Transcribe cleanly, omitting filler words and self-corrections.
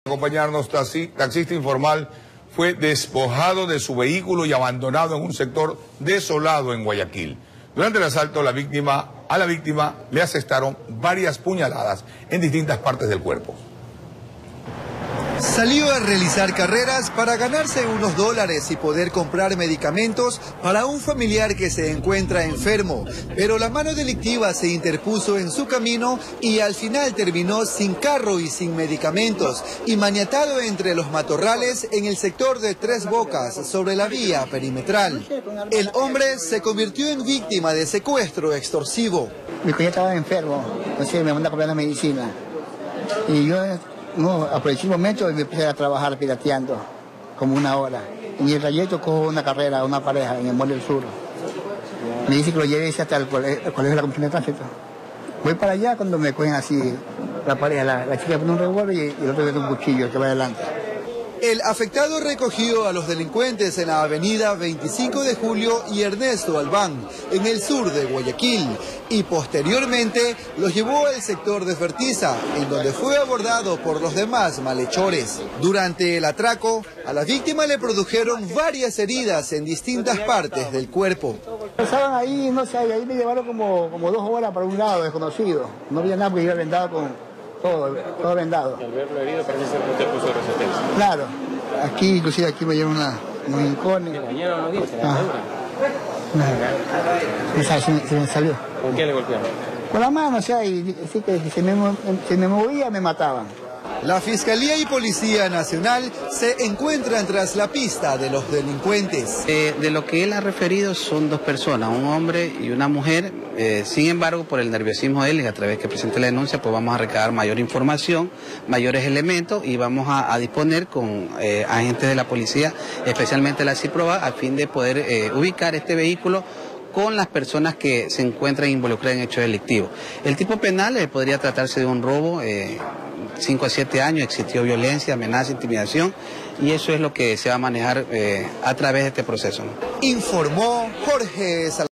Acompañarnos, taxista informal fue despojado de su vehículo y abandonado en un sector desolado en Guayaquil. Durante el asalto a la víctima le asestaron varias puñaladas en distintas partes del cuerpo. Salió a realizar carreras para ganarse unos dólares y poder comprar medicamentos para un familiar que se encuentra enfermo, pero la mano delictiva se interpuso en su camino y al final terminó sin carro y sin medicamentos y maniatado entre los matorrales en el sector de Tres Bocas, sobre la vía perimetral. El hombre se convirtió en víctima de secuestro extorsivo. Mi cuñado estaba enfermo, entonces me mandó a comprar la medicina y yo aproveché el momento y me empecé a trabajar pirateando como una hora. En el trayecto cojo una carrera, una pareja en el Mall del Sur. Me dice que lo lleve hasta el colegio de la Comisión de Tránsito. Voy para allá cuando me cogen así la pareja, la chica pone un revólver y el otro tiene un cuchillo que va adelante. El afectado recogió a los delincuentes en la avenida 25 de Julio y Ernesto Albán, en el sur de Guayaquil, y posteriormente los llevó al sector de Fertiza, en donde fue abordado por los demás malhechores. Durante el atraco, a la víctima le produjeron varias heridas en distintas partes del cuerpo. Estaban ahí, no sé, ahí me llevaron como 2 horas para un lado, desconocido. No había nada porque iba vendado con... Todo vendado. Y al verlo herido parece ser que usted puso resistencia. Claro, aquí inclusive aquí me llevan unos rincones. ¿Le dañaron los dientes? Se me salió. ¿Con qué le golpearon? Con la mano, o sea, y así que se me movía, me mataban. La Fiscalía y Policía Nacional se encuentran tras la pista de los delincuentes. De lo que él ha referido son 2 personas, un hombre y una mujer. Sin embargo, por el nerviosismo de él y a través que presente la denuncia, pues vamos a recabar mayor información, mayores elementos y vamos a disponer con agentes de la policía, especialmente la CIPROA, a fin de poder ubicar este vehículo con las personas que se encuentran involucradas en hechos delictivos. El tipo penal podría tratarse de un robo, 5 a 7 años, existió violencia, amenaza, intimidación, y eso es lo que se va a manejar a través de este proceso, ¿no? Informó Jorge Salazar.